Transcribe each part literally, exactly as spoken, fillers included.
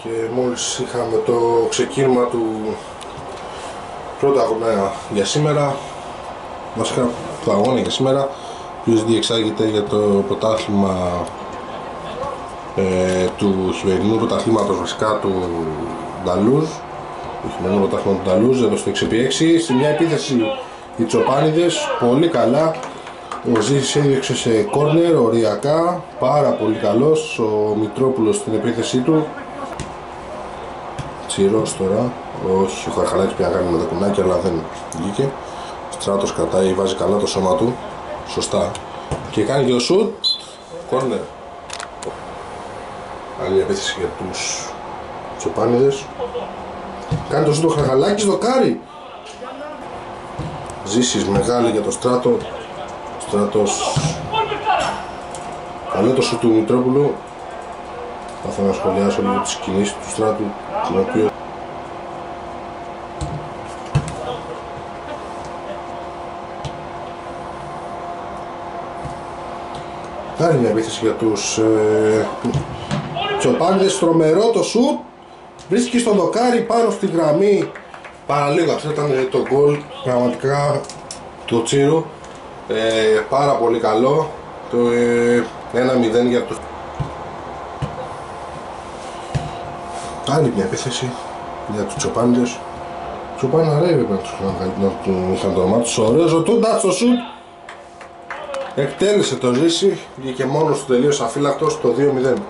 Και μόλις είχαμε το ξεκίνημα του πρώτου αγώνα για σήμερα, βασικά του αγώνα για σήμερα, ο οποίος διεξάγεται για το πρωτάθλημα ε, του χειμερινού πρωταθλήματος, βασικά του Νταλούζ, το χειμερινό πρωτάθλημα του Νταλούζ, εδώ στο έξι επί έξι. Στη μια επίθεση οι Τσοπάνιδες, πολύ καλά. Ο Ζήσης έδιωξε σε κόρνερ, οριακά, πάρα πολύ καλός. Ο Μητρόπουλος στην επίθεσή του. Τσιρός τώρα, όχι, ο Χαρχαλάκης πια κάνει με τα κουνάκι, αλλά δεν βγήκε. Στράτος κρατάει, βάζει καλά το σώμα του, σωστά. Και κάνει και το σουτ, κόρνερ. Άλλη μια επίθεση για τους Τσοπάνιδες. Κάνει το σουτ ο Χαρχαλάκης, δοκάρι. Ζήσης μεγάλη για το Στράτο. Στράτος. Καλό το σουτ του Μητρόπουλου. Θα ήθελα να σχολιάσω λίγο τις κινήσεις του Στράτου, την οποία κάνει μια επίθεση για τους ε, Τσοπάνιδες. Τρομερό το σουτ. Βρίσκει στο δοκάρι πάνω στη γραμμή. Παραλίγο, αυτό ήταν το γκολ πραγματικά του Τσίρου. Ε, πάρα πολύ καλό. Το ε, ένα μηδέν για τους. Άλλη μια επίθεση για τους Τσοπάνιδες. Τσοπάνα ρε έπρεπε να τους είχαν το όνομά τους. Ωραίος ο Τούντας στο σουτ. Εκτέλεσε το Ζήση, βγήκε μόνος του, τελείωσε αφύλακτος το δύο μηδέν.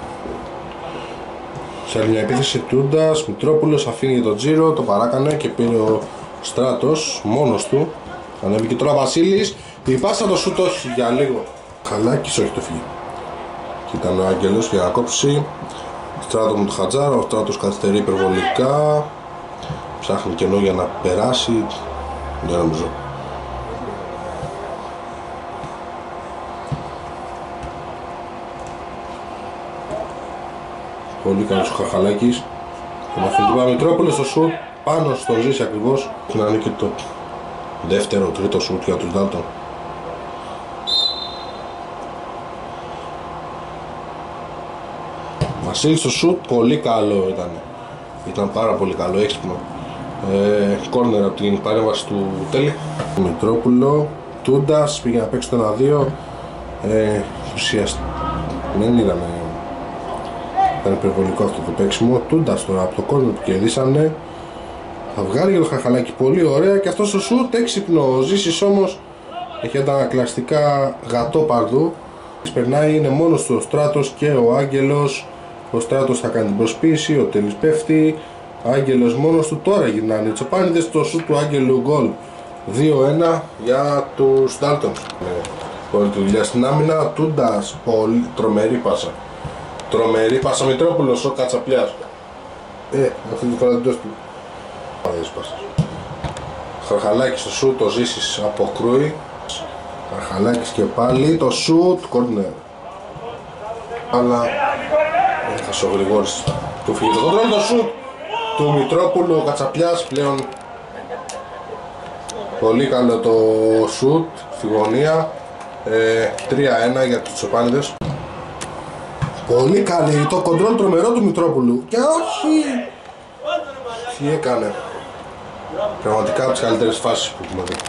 Σε άλλη μια επίθεση Τούντας, Μητρόπουλος αφήνει για τον Τζίρο, το παράκανε και πήρε ο Στράτος μόνος του. Ανέβηκε τώρα Βασίλης, η πάσα το σουτ όχι για λίγο. Χαλάκης όχι το φύγει. Και ήταν ο Άγγελος για να κόψει. Στράτο με το Χατζάρα, ο Στράτος καθυστερεί υπερβολικά. Ψάχνει κενό για να περάσει. Δεν νομίζω. Πολύ καλός ο Χαρχαλάκης. Τον αφήνει την Μητρόπουλος στο σουτ πάνω στο Ζήση ακριβώς. Και να είναι και το δεύτερο, τρίτο σουτ για τους Ντάλτον. Βασίλης στο σουτ, πολύ καλό ήταν. Ήταν πάρα πολύ καλό, έξυπνο. Ε, κόρνερ από την παρέμβαση του Τέλη. Μητρόπουλο, Τούντας, πήγε να παίξει το ένα δύο. Ε, ουσιαστικά δεν είδαμε. Ήταν υπερβολικό αυτό το παίξιμο. Τούντας τώρα από το κόρνερ που κερδίσανε. Θα βγάλει για το Χαρχαλάκι πολύ ωραία και αυτό στο σουτ έξυπνο. Ο Ζήσης όμως έχει αντανακλαστικά γατό παρδού. Περνάει, είναι μόνος του ο Στράτος και ο Άγγελος. Ο Στράτος θα κάνει την προσποίηση, ο Τέλης πέφτει. Άγγελος μόνος του, τώρα γυρνάνε οι Τσοπάνιδες. Το σουτ του Άγγελου γκολ δύο ένα για τους Ντάλτον. Όλη τη δουλειά στην άμυνα. Τούντας, πολύ τρομερή πάσα. Τρομερή πάσα, Μητρόπουλος, ο Κατσαπλιάς. Ε, αυτή τη φορά δεν το έστειλε. Χαρχαλάκης στο σουτ, το Ζήσης αποκρούει. Χαρχαλάκης και πάλι το σουτ, κόρνερ. Αλλά έχασε ο Γρηγόρης. Του φύγει το κοντρόλ, το σουτ του Μητρόπουλου, ο Κατσαπλιάς πλέον. Πολύ καλό το σουτ στη γωνία. ε, τρία ένα για τους Τσοπάνιδες. Πολύ καλή το κοντρόλ τρομερό του Μητρόπουλου. Και όχι! Τι έκανε. Πραγματικά από τις καλύτερες φάσεις που έχουμε δει.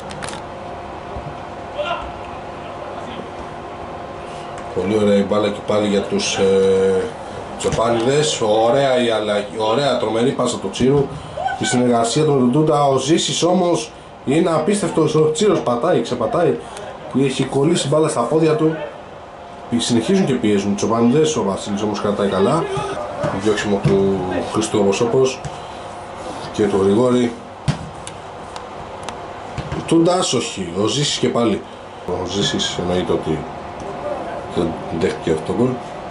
Πολύ ωραία η μπάλα και πάλι για τους ε, Τσοπάνιδες. Ωραία η αλλαγή, ωραία τρομερή πάσα του Τσίρου. Η συνεργασία του με τον Τούντα. Ο Ζήσης όμως είναι απίστευτος. Ο Τσίρος πατάει, ξεπατάει. Έχει κολλήσει μπάλα στα πόδια του. Συνεχίζουν και πιέζουν οι Τσοπάνιδες. Ο Βασίλης όμως κρατάει καλά. Διώξιμο του Χριστού Βοσόπος και του Γρηγόρη. Τούντας όχι, ο Ζήσης και πάλι. Ο Ζήσης εννοείται ότι δεν δέχτηκε αυτό το γκολ.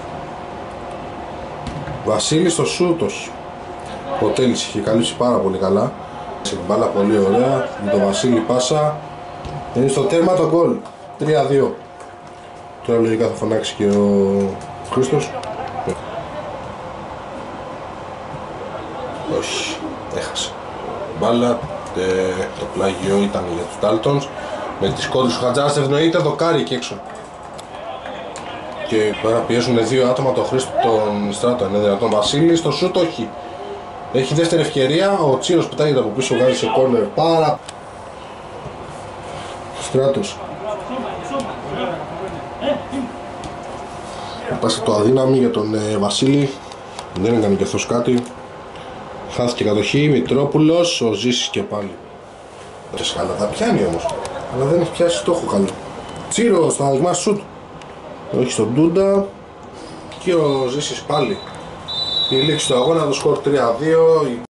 Βασίλης στο σούτ όχι. Ο Τέλης είχε καλύψει πάρα πολύ καλά. Σε την μπάλα πολύ ωραία. Με τον Βασίλη πάσα. Είναι στο τέρμα το γκολ. τρία δύο. Τώρα λογικά θα φωνάξει και ο Χρήστος. Όχι, έχασε. Μπάλα, ε, το πλάγιο ήταν για τους Ντάλτονς. Με τις κόντρες του Χατζάρας ευνοείται, δοκάρι και έξω. και τώρα πιέζουν δύο άτομα, τον Χρήστο τον Στράτο. Είναι δυνατόν? Βασίλη στο σούτ, όχι. Έχει δεύτερη ευκαιρία, ο Τσίρος πετάγεται από πίσω, βγάζει σε κόρνερ. Πάρα. Στράτος. Πάσε το αδύναμη για τον ε, Βασίλη. Δεν έκανε και αυτός κάτι. Χάθηκε κατοχή, Μητρόπουλος, ο Ζήσης και πάλι. Καλά τα πιάνει όμως, αλλά δεν έχει πιάσει στόχο καλό. Τσίρο στα αγμά σουτ. Όχι στον Ντούντα. Και ο Ζήσης πάλι. Η λήξη του αγώνα, το σκορ τρία δύο.